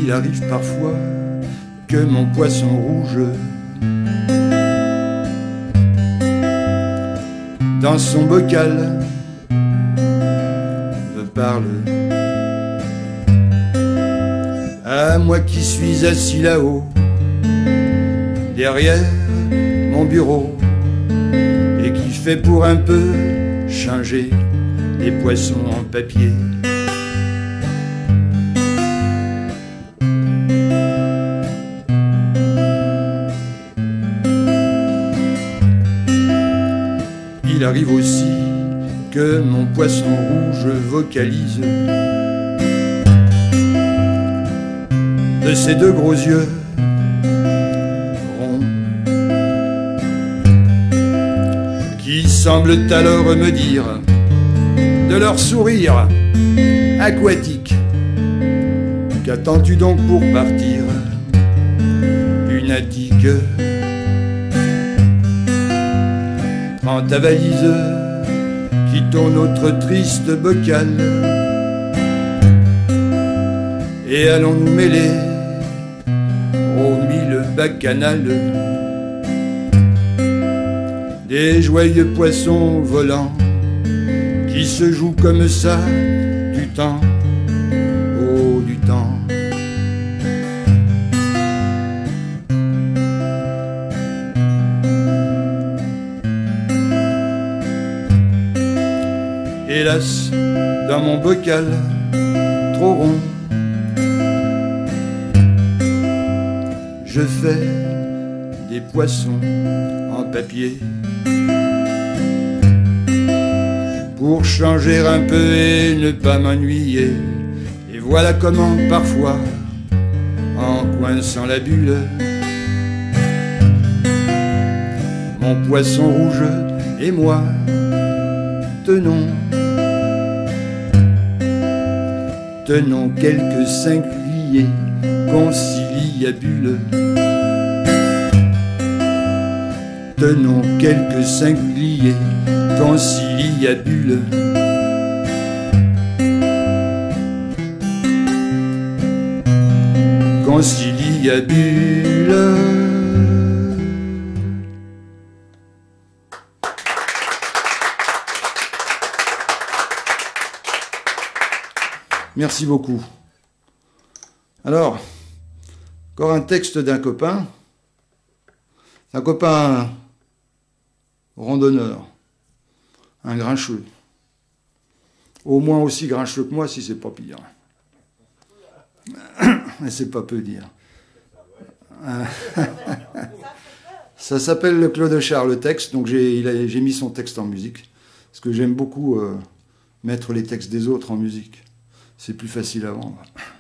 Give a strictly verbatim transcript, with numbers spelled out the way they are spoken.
Il arrive parfois que mon poisson rouge, dans son bocal, me parle à moi qui suis assis là-haut, derrière mon bureau, et qui fait pour un peu changer les poissons en papier. Il arrive aussi que mon poisson rouge vocalise de ses deux gros yeux ronds, qui semblent alors me dire, de leur sourire aquatique, qu'attends-tu donc pour partir, lunatique? Prends ta valise, quittons notre triste bocal, et allons nous mêler aux mille bacchanales des joyeux poissons volants qui se jouent comme ça du temps, oh du temps. Hélas, dans mon bocal trop rond, je fais des poissons en papier pour changer un peu et ne pas m'ennuyer. Et voilà comment parfois, en coinçant la bulle, mon poisson rouge et moi tenons Tenons quelques singuliers conciliabules. Tenons quelques singuliers conciliabules. Conciliabules. Merci beaucoup. Alors, encore un texte d'un copain. Un copain randonneur, un grincheux. Au moins aussi grincheux que moi, si c'est pas pire. Mais c'est pas peu dire. Ça s'appelle le Clodochard, le texte. Donc j'ai j'ai mis son texte en musique. Parce que j'aime beaucoup euh, mettre les textes des autres en musique. C'est plus facile à vendre.